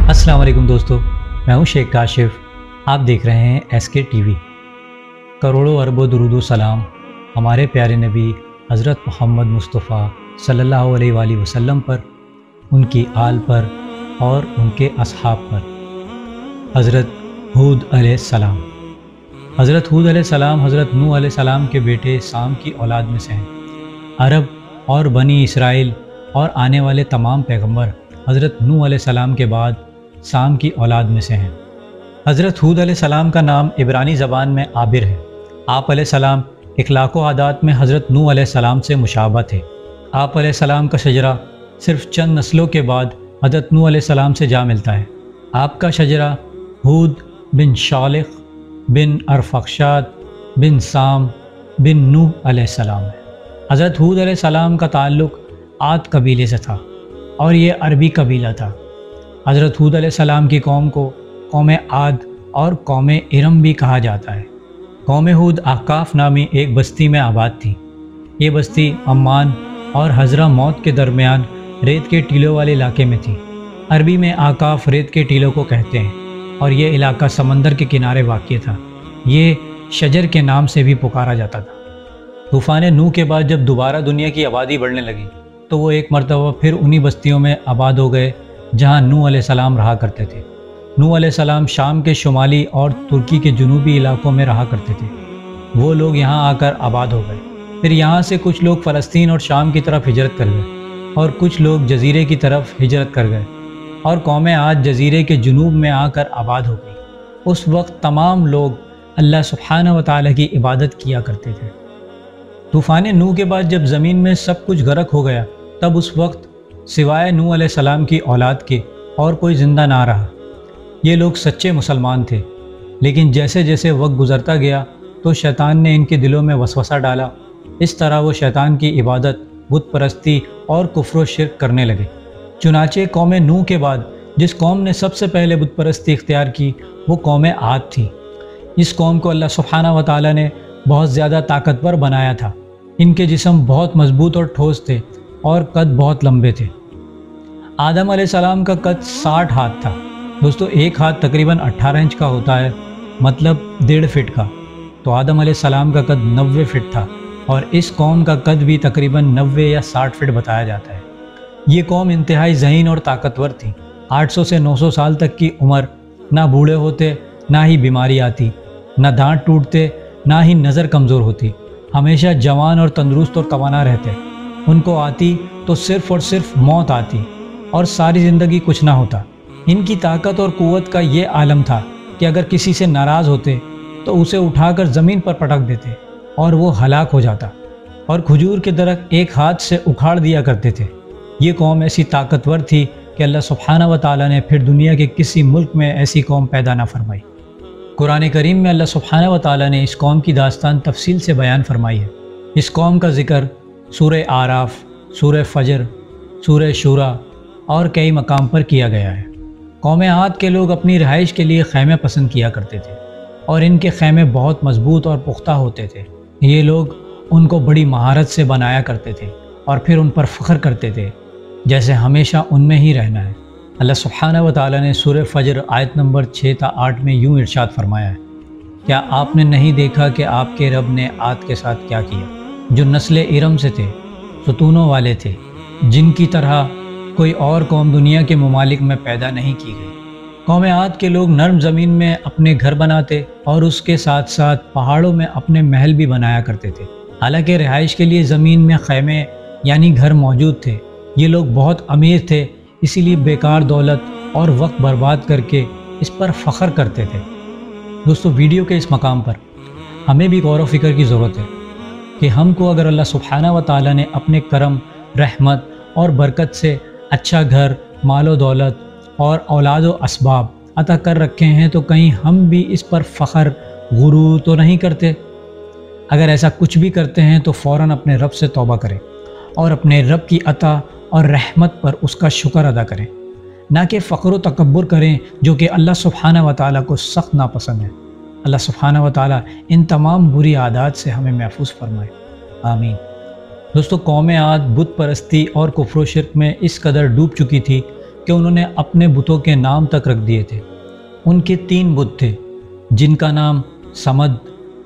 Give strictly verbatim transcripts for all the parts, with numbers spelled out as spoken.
السلام علیکم دوستو، میں ہوں شیخ کاشف۔ آپ دیکھ رہے ہیں ایس کے ٹی وی۔ کروڑوں اربوں درود و سلام ہمارے پیارے نبی حضرت محمد مصطفیٰ صلی اللہ علیہ وآلہ وسلم پر، ان کی آل پر اور ان کے اصحاب پر۔ حضرت ہود علیہ السلام حضرت ہود علیہ السلام حضرت نوح علیہ السلام کے بیٹے سام کی اولاد میں سے ہیں۔ عرب اور بنی اسرائیل اور آنے والے تمام پیغمبر حضرت نوح علیہ السلام کے بعد سام کی اولاد میں سے ہیں۔ حضرت ہود علیہ السلام کا نام عبرانی زبان میں عابر ہے۔ آپ علیہ السلام اخلاق و عادات میں حضرت نوح علیہ السلام سے مشابہ تھے۔ آپ علیہ السلام کا شجرہ صرف چند نسلوں کے بعد حضرت نوح علیہ السلام سے جا ملتا ہے۔ آپ کا شجرہ ہود بن شالخ بن ارفخشاد بن سام بن نوح علیہ السلام ہے۔ حضرت ہود علیہ السلام کا تعلق عاد قبیلے سے تھا اور یہ عربی قبیلہ تھا۔ حضرت ہود علیہ السلام کی قوم کو قوم عاد اور قوم ارم بھی کہا جاتا ہے۔ قوم ہود احقاف نامی ایک بستی میں آباد تھی۔ یہ بستی عمان اور حضرہ موت کے درمیان ریت کے ٹیلوں والے علاقے میں تھی۔ عربی میں احقاف ریت کے ٹیلوں کو کہتے ہیں اور یہ علاقہ سمندر کے کنارے واقع تھا۔ یہ شجر کے نام سے بھی پکارا جاتا تھا۔ طوفان نوح کے بعد جب دوبارہ دنیا کی آبادی بڑھنے لگی تو وہ ایک مرتبہ پھر انہی بستیوں میں آباد ہو گئے جہاں نوح علیہ السلام رہا کرتے تھے۔ نوح علیہ السلام شام کے شمالی اور ترکی کے جنوبی علاقوں میں رہا کرتے تھے۔ وہ لوگ یہاں آ کر آباد ہو گئے۔ پھر یہاں سے کچھ لوگ فلسطین اور شام کی طرف ہجرت کر گئے اور کچھ لوگ جزیرے کی طرف ہجرت کر گئے اور قوم عاد جزیرے کے جنوب میں آ کر آباد ہو گئی۔ اس وقت تمام لوگ اللہ سبحانہ و تعالیٰ کی عبادت کیا کرتے تھے۔ طوفان نوح کے بعد جب زمین میں سب کچھ غرق ہو گیا تب اس وقت سوائے نوح علیہ السلام کی اولاد کے اور کوئی زندہ نہ رہا۔ یہ لوگ سچے مسلمان تھے، لیکن جیسے جیسے وقت گزرتا گیا تو شیطان نے ان کے دلوں میں وسوسہ ڈالا۔ اس طرح وہ شیطان کی عبادت، بت پرستی اور کفر و شرک کرنے لگے۔ چنانچہ قوم نوح کے بعد جس قوم نے سب سے پہلے بت پرستی اختیار کی وہ قوم عاد تھی۔ اس قوم کو اللہ سبحانہ و تعالیٰ نے بہت زیادہ طاقتور بنایا تھا۔ ان کے جسم بہت مضبوط اور ٹھوس تھے اور قد بہت لمبے تھے۔ آدم علیہ السلام کا قد ساٹھ ہاتھ تھا۔ دوستو ایک ہاتھ تقریباً اٹھارہ انچ کا ہوتا ہے، مطلب ڈیڑھ فٹ کا۔ تو آدم علیہ السلام کا قد نوے فٹ تھا اور اس قوم کا قد بھی تقریباً نوے یا ساٹھ فٹ بتایا جاتا ہے۔ یہ قوم انتہائی ذہین اور طاقتور تھی۔ آٹھ سو سے نو سو سال تک کی عمر، نہ بوڑھے ہوتے نہ ہی بیماری آتی، نہ دانت ٹوٹتے نہ ہی نظر کمزور ہوتی، ہمیشہ جوان اور تندرست اور توانا رہتے۔ ان کو آتی تو صرف اور صرف موت آتی اور ساری زندگی کچھ نہ ہوتا۔ ان کی طاقت اور قوت کا یہ عالم تھا کہ اگر کسی سے ناراض ہوتے تو اسے اٹھا کر زمین پر پٹک دیتے اور وہ ہلاک ہو جاتا، اور کھجور کے درخت ایک ہاتھ سے اکھاڑ دیا کرتے تھے۔ یہ قوم ایسی طاقتور تھی کہ اللہ سبحانہ و تعالیٰ نے پھر دنیا کے کسی ملک میں ایسی قوم پیدا نہ فرمائی۔ قرآن کریم میں اللہ سبحانہ و تعالیٰ نے اس قوم کی داستان تفصیل سے بیان فرمائی ہے۔ اس قوم کا ذکر سورہ اعراف، سورہ فجر، سورہ شورى اور کئی مقام پر کیا گیا ہے۔ قوم عاد کے لوگ اپنی رہائش کے لیے خیمے پسند کیا کرتے تھے اور ان کے خیمے بہت مضبوط اور پختہ ہوتے تھے۔ یہ لوگ ان کو بڑی مہارت سے بنایا کرتے تھے اور پھر ان پر فخر کرتے تھے جیسے ہمیشہ ان میں ہی رہنا ہے۔ اللہ سبحانہ و تعالیٰ نے سورہ فجر آیت نمبر چھ تا آٹھ میں یوں ارشاد فرمایا ہے، کیا آپ نے نہیں دیکھا کہ آپ کے رب نے عاد کے ساتھ کیا کیا، جو نسل ارم سے تھے، ستونوں والے تھے، جن کی طرح کوئی اور قوم دنیا کے ممالک میں پیدا نہیں کی گئی۔ قوم عاد کے لوگ نرم زمین میں اپنے گھر بناتے اور اس کے ساتھ ساتھ پہاڑوں میں اپنے محل بھی بنایا کرتے تھے۔ حالانکہ رہائش کے لیے زمین میں خیمے یعنی گھر موجود تھے، یہ لوگ بہت امیر تھے، اسی لیے بیکار دولت اور وقت برباد کر کے اس پر فخر کرتے تھے۔ دوستو ویڈیو کے اس مقام پر ہمیں بھی غور و فکر کی ضرورت ہے کہ ہم کو اگر اللہ سبحانہ و تعالیٰ نے اپنے کرم، رحمت اور برکت سے اچھا گھر، مال و دولت اور اولاد و اسباب عطا کر رکھے ہیں تو کہیں ہم بھی اس پر فخر، غرور تو نہیں کرتے؟ اگر ایسا کچھ بھی کرتے ہیں تو فوراً اپنے رب سے توبہ کریں اور اپنے رب کی عطا اور رحمت پر اس کا شکر ادا کریں، نہ کہ فخر و تکبر کریں جو کہ اللہ سبحانہ و تعالیٰ کو سخت ناپسند ہے۔ اللہ سبحانہ و تعالیٰ ان تمام بری عادات سے ہمیں محفوظ فرمائے، آمین۔ دوستو قوم عاد بت پرستی اور کفر و شرک میں اس قدر ڈوب چکی تھی کہ انہوں نے اپنے بتوں کے نام تک رکھ دیے تھے۔ ان کے تین بت تھے جن کا نام سمد،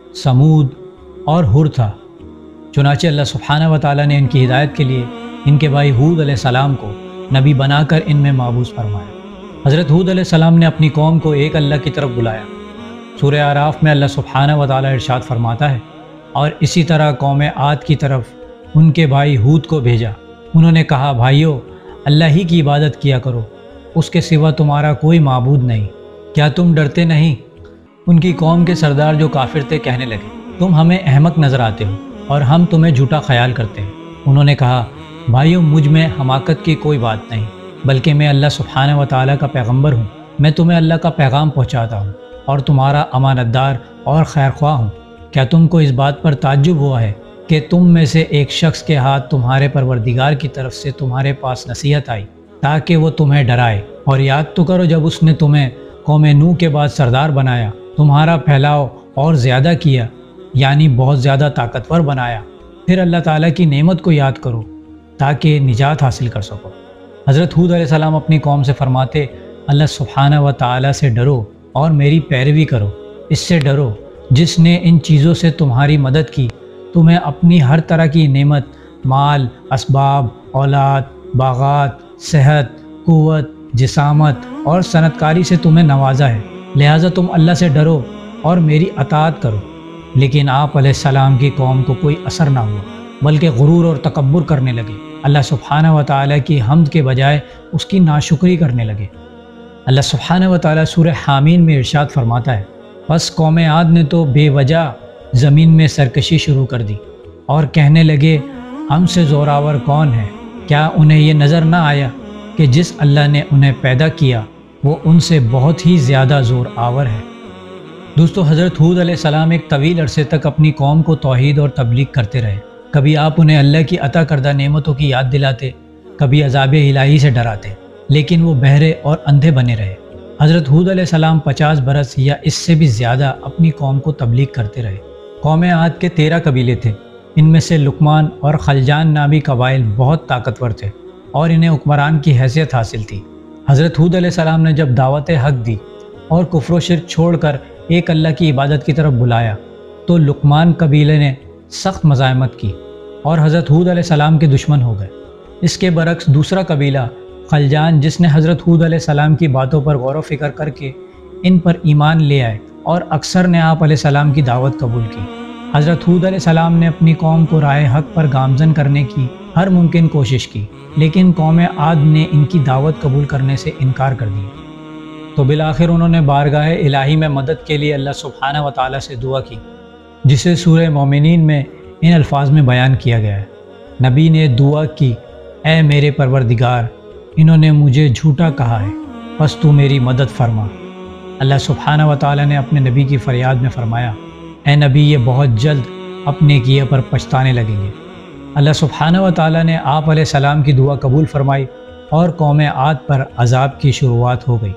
سمود اور ہر تھا۔ چنانچہ اللہ سبحانہ و تعالیٰ نے ان کی ہدایت کے لیے ان کے بھائی ہود علیہ السلام کو نبی بنا کر ان میں معبوس فرمایا۔ حضرت ہود علیہ السلام نے اپنی قوم کو ایک اللہ کی طرف بلایا۔ سورہ اعراف میں اللہ سبحانہ و تعالیٰ ارشاد فرماتا ہے، اور اسی طرح قوم عاد کی طرف ان کے بھائی ہود کو بھیجا۔ انہوں نے کہا، بھائیو، اللہ ہی کی عبادت کیا کرو، اس کے سوا تمہارا کوئی معبود نہیں، کیا تم ڈرتے نہیں؟ ان کی قوم کے سردار جو کافر تھے کہنے لگے، تم ہمیں احمق نظر آتے ہو اور ہم تمہیں جھوٹا خیال کرتے ہیں۔ انہوں نے کہا، بھائیو، مجھ میں حماقت کی کوئی بات نہیں، بلکہ میں اللہ سبحانہ و تعالیٰ کا پیغمبر ہوں۔ میں تمہیں اللہ کا پیغام پہنچاتا ہوں اور تمہارا امانت دار اور خیر خواہ ہوں۔ کیا تم کو اس بات پر تعجب ہوا ہے کہ تم میں سے ایک شخص کے ہاتھ تمہارے پروردگار کی طرف سے تمہارے پاس نصیحت آئی تاکہ وہ تمہیں ڈرائے؟ اور یاد تو کرو جب اس نے تمہیں قوم نوح کے بعد سردار بنایا، تمہارا پھیلاؤ اور زیادہ کیا، یعنی بہت زیادہ طاقتور بنایا۔ پھر اللہ تعالیٰ کی نعمت کو یاد کرو تاکہ نجات حاصل کر سکو۔ حضرت ہود علیہ السلام اپنی قوم سے فرماتے، اللہ سبحانہ و تعالیٰ سے ڈرو اور میری پیروی کرو۔ اس سے ڈرو جس نے ان چیزوں سے تمہاری مدد کی، تمہیں اپنی ہر طرح کی نعمت، مال، اسباب، اولاد، باغات، صحت، قوت، جسامت اور صنعت کاری سے تمہیں نوازا ہے، لہٰذا تم اللہ سے ڈرو اور میری اطاعت کرو۔ لیکن آپ علیہ السلام کی قوم کو کوئی اثر نہ ہوا، بلکہ غرور اور تکبر کرنے لگے، اللہ سبحانہ و تعالیٰ کی حمد کے بجائے اس کی ناشکری کرنے لگے۔ اللہ سبحانہ و تعالیٰ سورہ حامین میں ارشاد فرماتا ہے، بس قوم عاد نے تو بے وجہ زمین میں سرکشی شروع کر دی اور کہنے لگے، ہم سے زوراور کون ہے؟ کیا انہیں یہ نظر نہ آیا کہ جس اللہ نے انہیں پیدا کیا وہ ان سے بہت ہی زیادہ زور آور ہے۔ دوستو، حضرت ہود علیہ السلام ایک طویل عرصے تک اپنی قوم کو توحید اور تبلیغ کرتے رہے۔ کبھی آپ انہیں اللہ کی عطا کردہ نعمتوں کی یاد دلاتے، کبھی عذاب الہی سے ڈراتے، لیکن وہ بہرے اور اندھے بنے رہے۔ حضرت ہود علیہ السلام پچاس برس یا اس سے بھی زیادہ اپنی قوم کو تبلیغ کرتے رہے۔ قوم عاد کے تیرہ قبیلے تھے، ان میں سے لقمان اور خلجان نامی قبائل بہت طاقتور تھے اور انہیں حکمران کی حیثیت حاصل تھی۔ حضرت ہود علیہ السلام نے جب دعوت حق دی اور کفر و شرک چھوڑ کر ایک اللہ کی عبادت کی طرف بلایا تو لقمان قبیلے نے سخت مزاحمت کی اور حضرت ہود علیہ السلام کے دشمن ہو گئے۔ اس کے برعکس دوسرا قبیلہ خلجان، جس نے حضرت ہود علیہ السلام کی باتوں پر غور و فکر کر کے ان پر ایمان لے آئے اور اکثر نے آپ علیہ السلام کی دعوت قبول کی۔ حضرت ہود علیہ السلام نے اپنی قوم کو راہ حق پر گامزن کرنے کی ہر ممکن کوشش کی، لیکن قوم عاد نے ان کی دعوت قبول کرنے سے انکار کر دیا۔ تو بالآخر انہوں نے بارگاہ الہی میں مدد کے لیے اللہ سبحانہ و تعالیٰ سے دعا کی، جسے سورہ مومنین میں ان الفاظ میں بیان کیا گیا ہے۔ نبی نے دعا کی، اے میرے پروردگار، انہوں نے مجھے جھوٹا کہا ہے، بس تو میری مدد فرما۔ اللہ سبحانہ و تعالیٰ نے اپنے نبی کی فریاد میں فرمایا، اے نبی، یہ بہت جلد اپنے کیے پر پچھتانے لگیں گے۔ اللہ سبحانہ و تعالیٰ نے آپ علیہ السلام کی دعا قبول فرمائی اور قوم عاد پر عذاب کی شروعات ہو گئی۔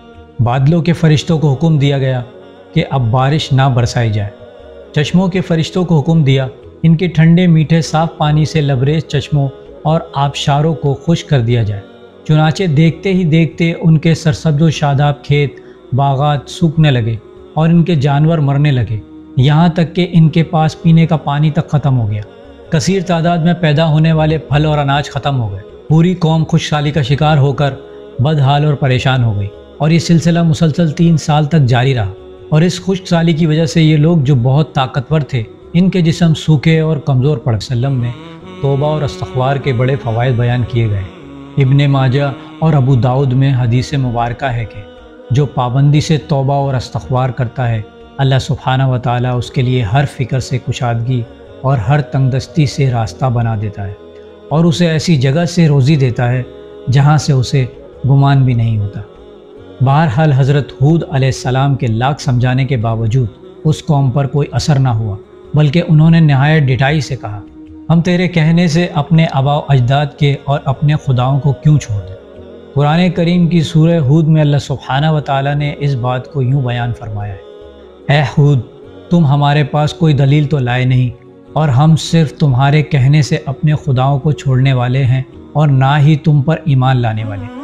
بادلوں کے فرشتوں کو حکم دیا گیا کہ اب بارش نہ برسائی جائے۔ چشموں کے فرشتوں کو حکم دیا ان کے ٹھنڈے میٹھے صاف پانی سے لبریز چشموں اور آبشاروں کو خشک کر دیا جائے۔ چنانچہ دیکھتے ہی دیکھتے ان کے سرسبز و شاداب کھیت، باغات سوکھنے لگے اور ان کے جانور مرنے لگے، یہاں تک کہ ان کے پاس پینے کا پانی تک ختم ہو گیا۔ کثیر تعداد میں پیدا ہونے والے پھل اور اناج ختم ہو گئے۔ پوری قوم خشکسالی کا شکار ہو کر بدحال اور پریشان ہو گئی، اور یہ سلسلہ مسلسل تین سال تک جاری رہا۔ اور اس خشک سالی کی وجہ سے یہ لوگ جو بہت طاقتور تھے، ان کے جسم سوکھے اور کمزور پڑ گئے۔ وسلم میں توبہ اور استغفار کے بڑے فوائد بیان کیے گئے۔ ابن ماجہ اور ابو داؤد میں حدیث مبارکہ ہے کہ جو پابندی سے توبہ اور استغفار کرتا ہے، اللہ سبحانہ و تعالیٰ اس کے لیے ہر فکر سے کشادگی اور ہر تنگ دستی سے راستہ بنا دیتا ہے، اور اسے ایسی جگہ سے روزی دیتا ہے جہاں سے اسے گمان بھی نہیں ہوتا۔ بہرحال حضرت ہود علیہ السلام کے لاکھ سمجھانے کے باوجود اس قوم پر کوئی اثر نہ ہوا، بلکہ انہوں نے نہایت ڈٹائی سے کہا، ہم تیرے کہنے سے اپنے آباء و اجداد کے اور اپنے خداؤں کو کیوں چھوڑ دیں؟ قرآن کریم کی سورہ ہود میں اللہ سبحانہ و تعالیٰ نے اس بات کو یوں بیان فرمایا ہے، اے ہود، تم ہمارے پاس کوئی دلیل تو لائے نہیں، اور ہم صرف تمہارے کہنے سے اپنے خداؤں کو چھوڑنے والے ہیں اور نہ ہی تم پر ایمان لانے والے۔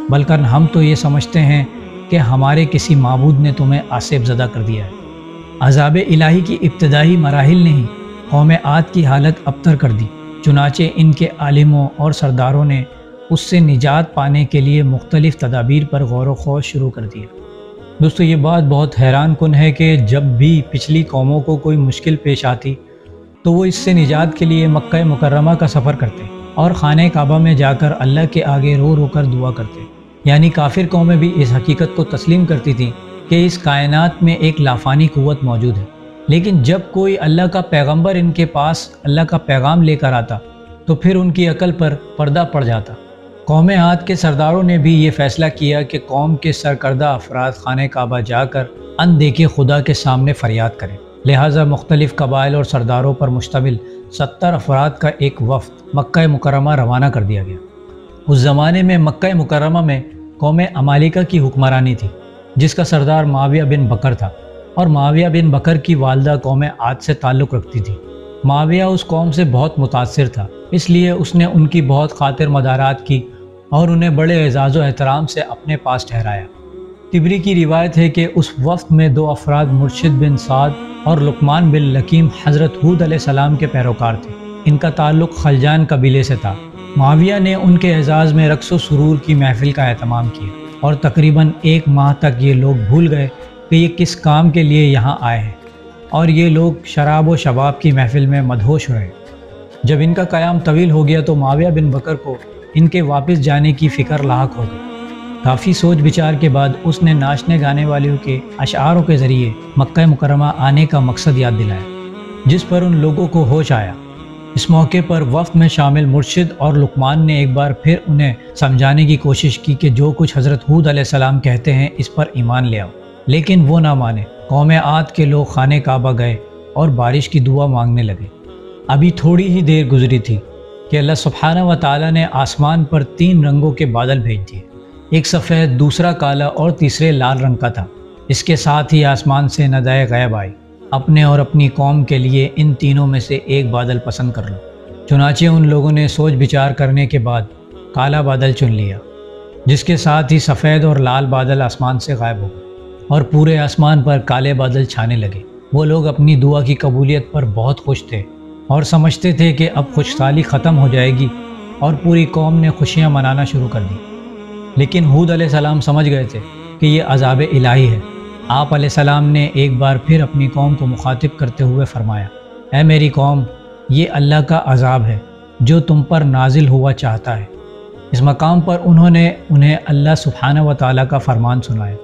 بلکہ ہم تو یہ سمجھتے ہیں کہ ہمارے کسی معبود نے تمہیں آصف زدہ کر دیا ہے۔ عذاب الہی کی ابتدائی مراحل نے ہی قوم عاد کی حالت ابتر کر دی، چنانچہ ان کے عالموں اور سرداروں نے اس سے نجات پانے کے لیے مختلف تدابیر پر غور و خوض شروع کر دیا۔ دوستو یہ بات بہت حیران کن ہے کہ جب بھی پچھلی قوموں کو کوئی مشکل پیش آتی تو وہ اس سے نجات کے لیے مکہ مکرمہ کا سفر کرتے اور خانہ کعبہ میں جا کر اللہ کے آگے رو رو کر دعا کرتے۔ یعنی کافر قومیں بھی اس حقیقت کو تسلیم کرتی تھیں کہ اس کائنات میں ایک لافانی قوت موجود ہے، لیکن جب کوئی اللہ کا پیغمبر ان کے پاس اللہ کا پیغام لے کر آتا تو پھر ان کی عقل پر پردہ پڑ جاتا۔ قوم عاد کے سرداروں نے بھی یہ فیصلہ کیا کہ قوم کے سرکردہ افراد خانہ کعبہ جا کر ان دیکھے خدا کے سامنے فریاد کریں، لہٰذا مختلف قبائل اور سرداروں پر مشتمل ستر افراد کا ایک وفد مکہ مکرمہ روانہ کر دیا گیا۔ اس زمانے میں مکہ مکرمہ میں قوم عمالقہ کی حکمرانی تھی، جس کا سردار معاویہ بن بکر تھا، اور معاویہ بن بکر کی والدہ قوم عاد سے تعلق رکھتی تھی۔ معاویہ اس قوم سے بہت متاثر تھا، اس لیے اس نے ان کی بہت خاطر مدارات کی اور انہیں بڑے اعزاز و احترام سے اپنے پاس ٹھہرایا۔ طبری کی روایت ہے کہ اس وفد میں دو افراد مرشد بن سعد اور لقمان بن لکیم حضرت ہود علیہ السلام کے پیروکار تھے۔ ان کا تعلق خلجان قبیلے سے تھا۔ معاویہ نے ان کے اعزاز میں رقص و سرور کی محفل کا اہتمام کیا اور تقریباً ایک ماہ تک یہ لوگ بھول گئے کہ یہ کس کام کے لیے یہاں آئے ہیں، اور یہ لوگ شراب و شباب کی محفل میں مدہوش رہے۔ جب ان کا قیام طویل ہو گیا تو معاویہ بن بکر کو ان کے واپس جانے کی فکر لاحق ہو گئی۔ کافی سوچ بچار کے بعد اس نے ناچنے گانے والوں کے اشعاروں کے ذریعے مکہ مکرمہ آنے کا مقصد یاد دلایا، جس پر ان لوگوں کو ہوش آیا۔ اس موقع پر وفد میں شامل مرشد اور لقمان نے ایک بار پھر انہیں سمجھانے کی کوشش کی کہ جو کچھ حضرت ہود علیہ السلام کہتے ہیں اس پر ایمان لے آؤ، لیکن وہ نہ مانے۔ قوم عاد کے لوگ خانہ کعبہ گئے اور بارش کی دعا مانگنے لگے۔ ابھی تھوڑی ہی دیر گزری تھی کہ اللہ سبحانہ و تعالیٰ نے آسمان پر تین رنگوں کے بادل بھیج دیے، ایک سفید، دوسرا کالا اور تیسرے لال رنگ کا تھا۔ اس کے ساتھ ہی آسمان سے ندائے غیب آئی، اپنے اور اپنی قوم کے لیے ان تینوں میں سے ایک بادل پسند کر لو۔ چنانچہ ان لوگوں نے سوچ بچار کرنے کے بعد کالا بادل چن لیا، جس کے ساتھ ہی سفید اور لال بادل آسمان سے غائب ہو گئے اور پورے آسمان پر کالے بادل چھانے لگے۔ وہ لوگ اپنی دعا کی قبولیت پر بہت خوش تھے اور سمجھتے تھے کہ اب خوشحالی ختم ہو جائے گی اور پوری قوم نے خوشیاں منانا شروع کر دی۔ لیکن ہود علیہ السلام سمجھ گئے تھے کہ یہ عذاب الہی ہے۔ آپ علیہ السلام نے ایک بار پھر اپنی قوم کو مخاطب کرتے ہوئے فرمایا، اے میری قوم، یہ اللہ کا عذاب ہے جو تم پر نازل ہوا چاہتا ہے۔ اس مقام پر انہوں نے انہیں اللہ سبحانہ و تعالیٰ کا فرمان سنایا،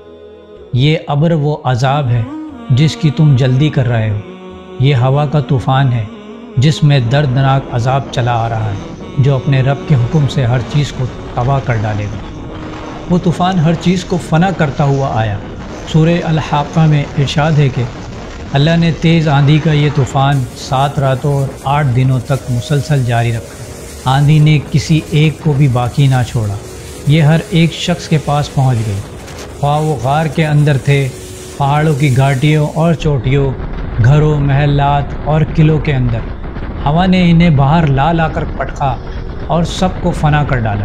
یہ ابر وہ عذاب ہے جس کی تم جلدی کر رہے ہو، یہ ہوا کا طوفان ہے جس میں دردناک عذاب چلا آ رہا ہے، جو اپنے رب کے حکم سے ہر چیز کو تباہ کر ڈالے گا۔ وہ طوفان ہر چیز کو فنا کرتا ہوا آیا۔ سورہ الحاقہ میں ارشاد ہے کہ اللہ نے تیز آندھی کا یہ طوفان سات راتوں اور آٹھ دنوں تک مسلسل جاری رکھا۔ آندھی نے کسی ایک کو بھی باقی نہ چھوڑا، یہ ہر ایک شخص کے پاس پہنچ گئی، خواہ وہ غار کے اندر تھے، پہاڑوں کی گھاٹیوں اور چوٹیوں، گھروں، محلات اور قلعوں کے اندر۔ ہوا نے انہیں باہر لا لا کر پٹکا اور سب کو فنا کر ڈالا۔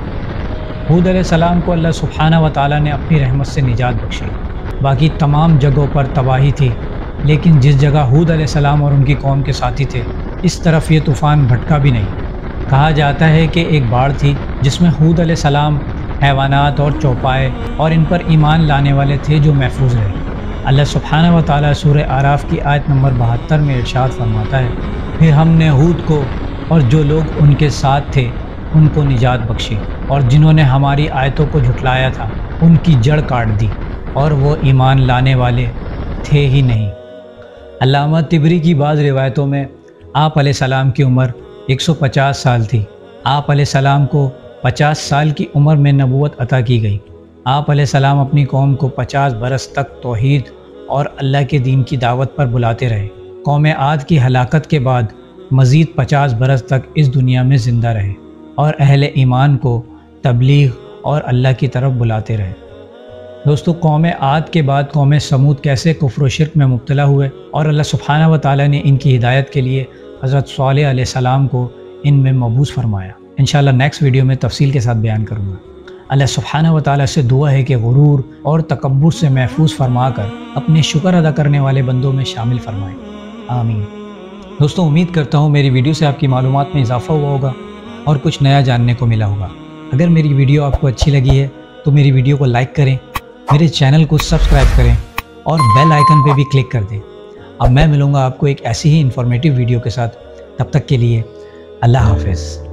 ہود علیہ السلام کو اللہ سبحانہ و تعالیٰ نے اپنی رحمت سے نجات بخشی۔ باقی تمام جگہوں پر تباہی تھی، لیکن جس جگہ ہود علیہ السلام اور ان کی قوم کے ساتھی تھے، اس طرف یہ طوفان بھٹکا بھی نہیں۔ کہا جاتا ہے کہ ایک باڑ تھی جس میں ہود علیہ السلام، حیوانات اور چوپائے اور ان پر ایمان لانے والے تھے جو محفوظ رہے۔ اللہ سبحانہ و تعالیٰ سورہ اعراف کی آیت نمبر بہتر میں ارشاد فرماتا ہے، پھر ہم نے ہود کو اور جو لوگ ان کے ساتھ تھے ان کو نجات بخشی، اور جنہوں نے ہماری آیتوں کو جھٹلایا تھا ان کی جڑ کاٹ دی، اور وہ ایمان لانے والے تھے ہی نہیں۔ علامہ طبری کی بعض روایتوں میں آپ علیہ السلام کی عمر ایک سو پچاس سال تھی۔ آپ علیہ السلام کو پچاس سال کی عمر میں نبوت عطا کی گئی۔ آپ علیہ السلام اپنی قوم کو پچاس برس تک توحید اور اللہ کے دین کی دعوت پر بلاتے رہے۔ قوم عاد کی ہلاکت کے بعد مزید پچاس برس تک اس دنیا میں زندہ رہے اور اہل ایمان کو تبلیغ اور اللہ کی طرف بلاتے رہے۔ دوستو، قوم عاد کے بعد قوم سمود کیسے کفر و شرک میں مبتلا ہوئے اور اللہ سبحانہ و تعالیٰ نے ان کی ہدایت کے لیے حضرت صالح علیہ السلام کو ان میں مبعوث فرمایا، انشاءاللہ نیکسٹ ویڈیو میں تفصیل کے ساتھ بیان کروں گا۔ اللہ سبحانہ و تعالیٰ سے دعا ہے کہ غرور اور تکبر سے محفوظ فرما کر اپنے شکر ادا کرنے والے بندوں میں شامل فرمائیں، آمین۔ دوستوں، امید کرتا ہوں میری ویڈیو سے آپ کی معلومات میں اضافہ ہوا ہوگا اور کچھ نیا جاننے کو ملا ہوگا۔ اگر میری ویڈیو آپ کو اچھی لگی ہے تو میری ویڈیو کو لائک کریں، میرے چینل کو سبسکرائب کریں اور بیل آئیکن پہ بھی کلک کر دیں۔ اب میں ملوں گا آپ کو ایک ایسی ہی انفارمیٹیو ویڈیو کے ساتھ، تب تک کے لیے اللہ حافظ۔